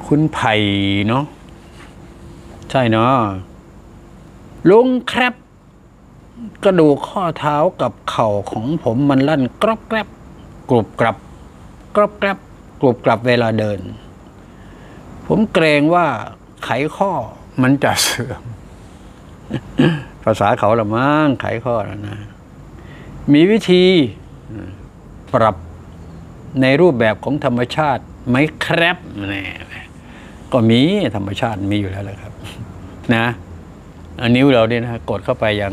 คุณไผ่เนาะใช่เนาะลุงครับกระดูกข้อเท้ากับเข่าของผมมันลั่นกรอบแกรบกรุบกรับกรอบแกรบกรุบกรับเวลาเดินผมเกรงว่าไขข้อมันจะเสื่อม ภาษาเขาละมั้งไขข้อนะมีวิธีปรับในรูปแบบของธรรมชาติไหมครับนี่ก็มีธรรมชาติมีอยู่แล้วเลยครับนะอันนิ้วเราเนี่ยนะกดเข้าไปยัง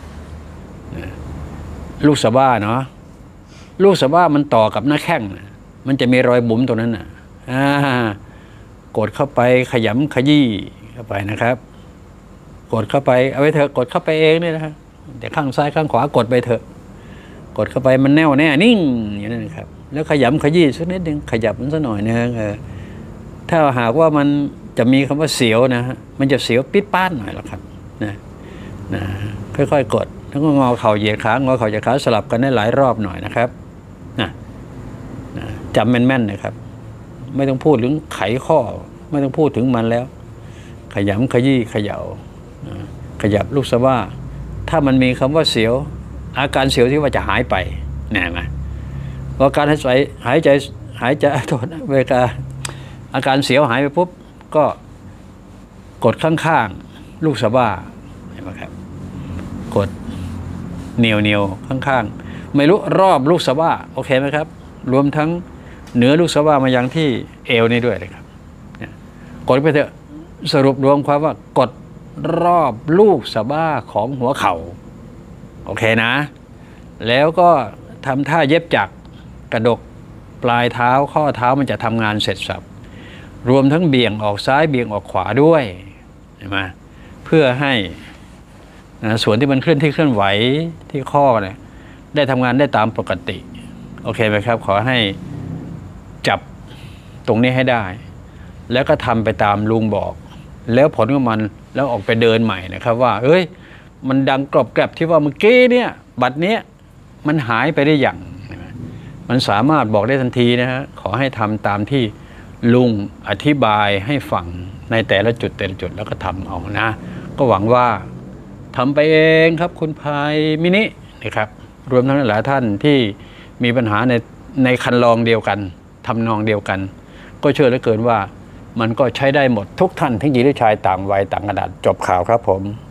ลูกสะบ้าเนาะลูกสะบ้ามันต่อกับหน้าแข้งมันจะมีรอยบุ๋มตรงนั้นน่ะกดเข้าไปขยำขยี้เข้าไปนะครับกดเข้าไปเอาไว้เถอะกดเข้าไปเองเนี่ยนะแต่ข้างซ้ายข้างขวากดไปเถอะกดเข้าไปมันแน่วแน่นิ่งอย่างนั้นนะครับแล้วขยำขยี้สักนิดนึงขยับมันสักหน่อยนึงถ้าหากว่ามันจะมีคำว่าเสียวนะฮะมันจะเสียวปิดป้านหน่อยละครับนะค่อยๆกดแล้วก็งอเข่าเหยียดขางอเข่าเหยียดขาสลับกันได้หลายรอบหน่อยนะครับนะจำแม่นๆนะครับไม่ต้องพูดถึงไขข้อไม่ต้องพูดถึงมันแล้วขยำขยี้เขย่าขยับลูกสะบ้าถ้ามันมีคำว่าเสียวอาการเสียวที่ว่าจะหายไปแน่ไหมพอการหายใจโทษเวลาอาการเสียวหายไปปุ๊บก็กดข้างๆลูกสะบ้าเห็นไหมครับกดเหนียวข้างๆไม่รู้รอบลูกสะบ้าโอเคไหมครับรวมทั้งเหนือลูกสะบ้ามายังที่เอวนี่ด้วยเลยครับกดไปเถอะสรุปรวมความว่ากดรอบลูกสะบ้าของหัวเข่าโอเคนะแล้วก็ทำท่าเย็บจักรกระดกปลายเท้าข้อเท้ามันจะทำงานเสร็จสับรวมทั้งเบี่ยงออกซ้ายเบี่ยงออกขวาด้วยเห็นไหมเพื่อให้ส่วนที่มันเคลื่อนไหวที่ข้อเนี่ยได้ทำงานได้ตามปกติโอเคไหมครับขอให้จับตรงนี้ให้ได้แล้วก็ทำไปตามลุงบอกแล้วผลของมันแล้วออกไปเดินใหม่นะครับว่าเอ้ยมันดังกรอบแกรบที่ว่าเมื่อกี้เนี่ยบัดเนี้ยมันหายไปได้อย่างมันสามารถบอกได้ทันทีนะฮะขอให้ทำตามที่ลุงอธิบายให้ฟังในแต่ละจุดแล้วก็ทำเอานะก็หวังว่าทำไปเองครับคุณพายมินินะครับรวมทั้งหลายท่านที่มีปัญหาในคันลองเดียวกันทำนองเดียวกันก็เชื่อเหลือเกินว่ามันก็ใช้ได้หมดทุกท่านทั้งหญิงและชายต่างวัยต่างขนาดจบข่าวครับผม